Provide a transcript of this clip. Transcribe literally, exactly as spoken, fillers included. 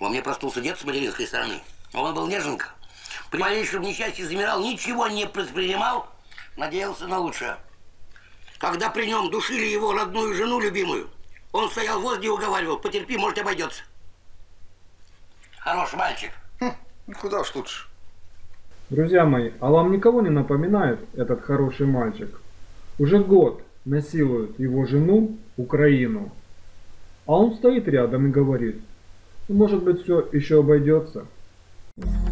Во мне проснулся дед с материнской стороны. Он был неженка. При малейшем несчастье замирал, ничего не предпринимал, надеялся на лучшее. Когда при нем душили его родную жену любимую, он стоял возле и уговаривал: потерпи, может, обойдется. Хороший мальчик. Хм, куда уж лучше. Друзья мои, а вам никого не напоминает этот хороший мальчик? Уже год насилует его жену, Украину. А он стоит рядом и говорит: может быть, все еще обойдется.